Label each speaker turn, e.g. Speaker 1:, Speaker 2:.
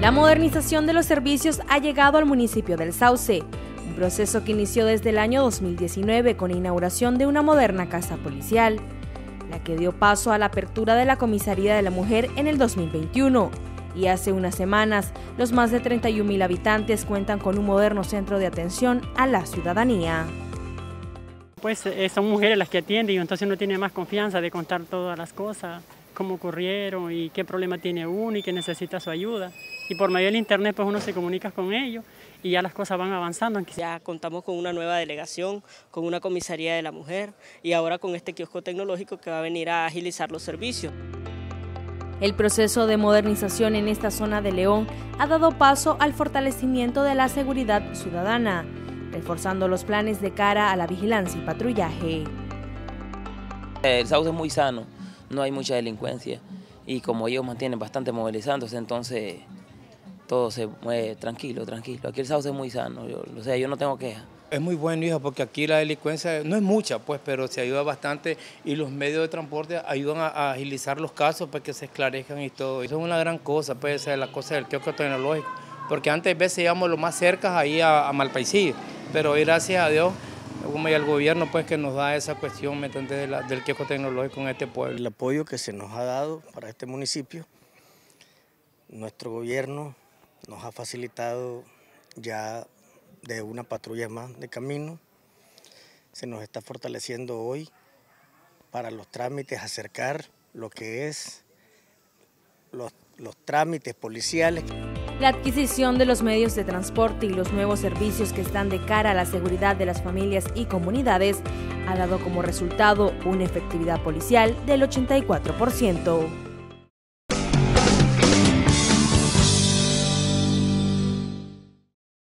Speaker 1: La modernización de los servicios ha llegado al municipio del Sauce, un proceso que inició desde el año 2019 con la inauguración de una moderna casa policial, la que dio paso a la apertura de la Comisaría de la Mujer en el 2021. Y hace unas semanas, los más de 31.000 habitantes cuentan con un moderno centro de atención a la ciudadanía.
Speaker 2: Pues son mujeres las que atienden y entonces uno tiene más confianza de contar todas las cosas, cómo ocurrieron y qué problema tiene uno y que necesita su ayuda. Y por medio del internet pues uno se comunica con ellos y ya las cosas van avanzando.
Speaker 3: Ya contamos con una nueva delegación, con una comisaría de la mujer y ahora con este kiosco tecnológico que va a venir a agilizar los servicios.
Speaker 1: El proceso de modernización en esta zona de León ha dado paso al fortalecimiento de la seguridad ciudadana, reforzando los planes de cara a la vigilancia y patrullaje.
Speaker 4: El Sauce es muy sano, no hay mucha delincuencia y como ellos mantienen bastante movilizándose, entonces todo se mueve tranquilo. Aquí el Sauce es muy sano, yo no tengo quejas.
Speaker 5: Es muy bueno, hija, porque aquí la delincuencia no es mucha, pues, pero se ayuda bastante y los medios de transporte ayudan a agilizar los casos para que se esclarezcan y todo. Eso es una gran cosa, pues, la cosa del kiosco tecnológico, porque antes a veces íbamos lo más cerca ahí a Malpaisillo, pero hoy gracias a Dios, como y al gobierno, pues, que nos da esa cuestión, ¿me entiendes?, del kiosco tecnológico en este pueblo.
Speaker 6: El apoyo que se nos ha dado para este municipio, nuestro gobierno nos ha facilitado ya de una patrulla más de camino, se nos está fortaleciendo hoy para los trámites, acercar lo que es los trámites policiales.
Speaker 1: La adquisición de los medios de transporte y los nuevos servicios que están de cara a la seguridad de las familias y comunidades ha dado como resultado una efectividad policial del 84%.